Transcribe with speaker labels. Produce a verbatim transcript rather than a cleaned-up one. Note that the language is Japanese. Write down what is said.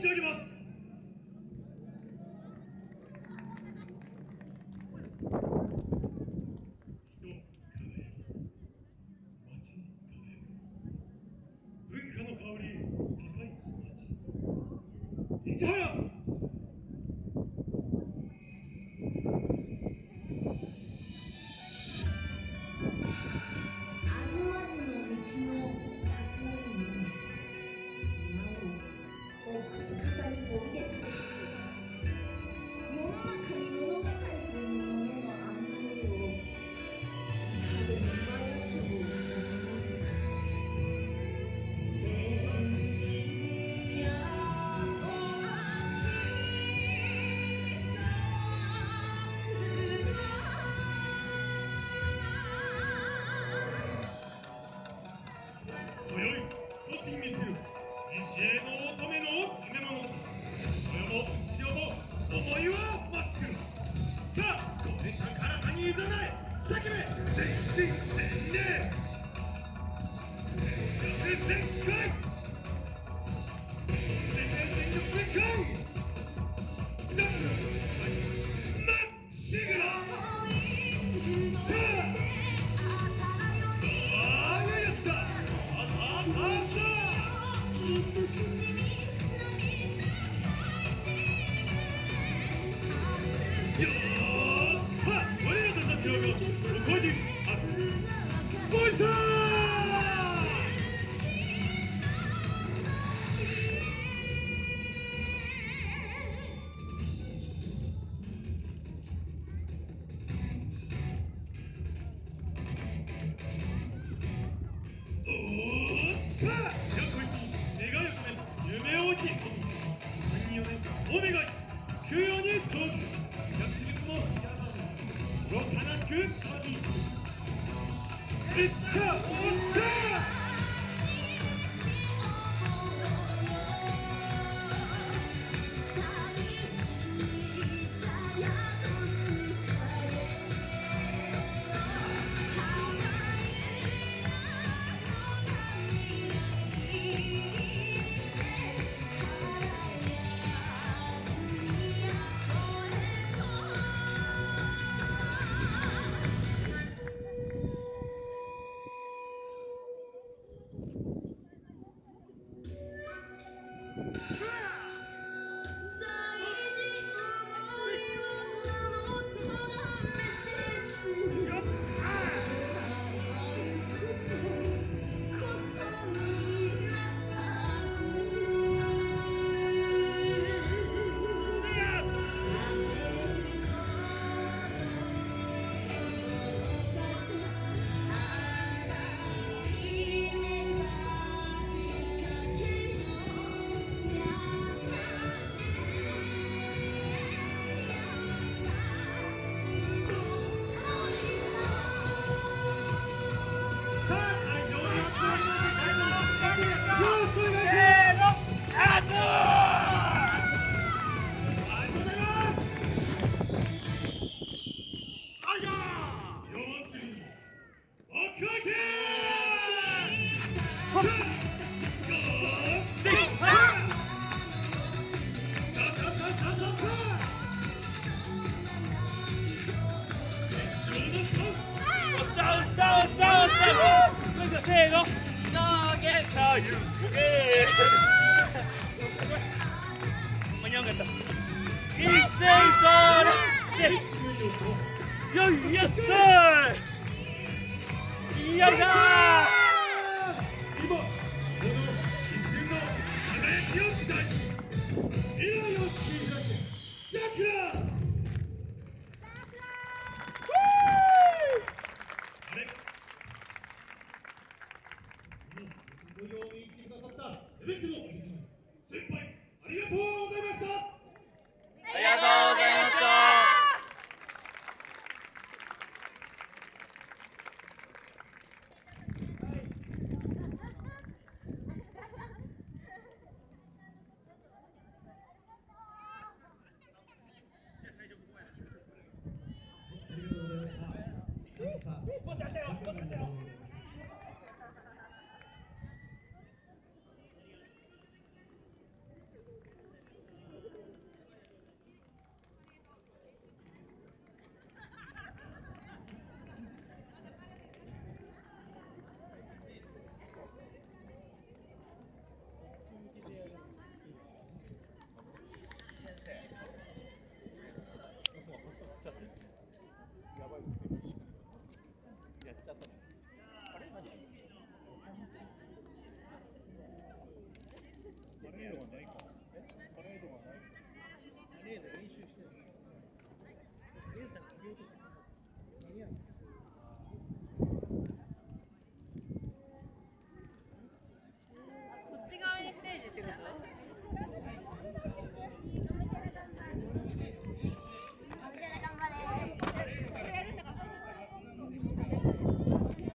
Speaker 1: し上げます。文化の香り高い町市原。今宵少し見せる西への乙女の夢物。こよも潮も思いはまっしぐら。さあこれ高らかにいざない叫べ全身全霊全力全開全力全開さあまっしぐら。さあよーは我らたちはここにあるボイスー。おーさあよこい願いを込めし夢を追いき国によねお願いつくようにと薬師仏も心悲しく神いっさおっさせーの、上下左右上間に合わなかった。一斉それよいやっさーよいしょー。今この一瞬の輝きを見たい未来を切り開けザクラご用意してくださったすべてのお客様、先輩ありがとうございました。
Speaker 2: ありがとうございました。
Speaker 3: には